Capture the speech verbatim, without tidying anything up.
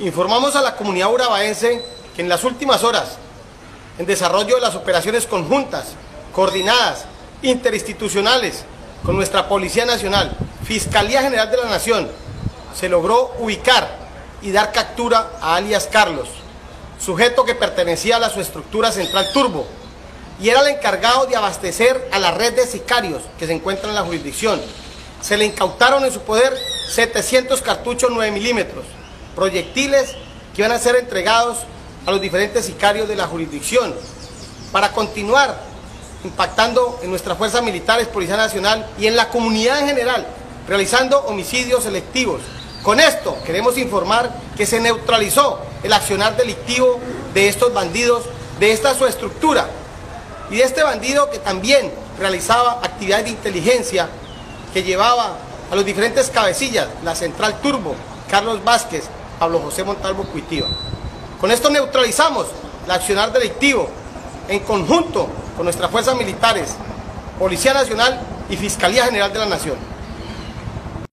Informamos a la comunidad urabaense que en las últimas horas, en desarrollo de las operaciones conjuntas, coordinadas, interinstitucionales, con nuestra Policía Nacional, Fiscalía General de la Nación, se logró ubicar y dar captura a alias Carlos, sujeto que pertenecía a la subestructura Central Turbo y era el encargado de abastecer a la red de sicarios que se encuentra en la jurisdicción. Se le incautaron en su poder setecientos cartuchos nueve milímetros, proyectiles que iban a ser entregados a los diferentes sicarios de la jurisdicción para continuar impactando en nuestras fuerzas militares, Policía Nacional y en la comunidad en general, realizando homicidios selectivos. Con esto queremos informar que se neutralizó el accionar delictivo de estos bandidos, de esta subestructura y de este bandido que también realizaba actividades de inteligencia que llevaba a los diferentes cabecillas, la Central Turbo, Carlos Vázquez, Pablo José Montalvo Cuitiva. Con esto neutralizamos el accionar delictivo en conjunto con nuestras fuerzas militares, Policía Nacional y Fiscalía General de la Nación.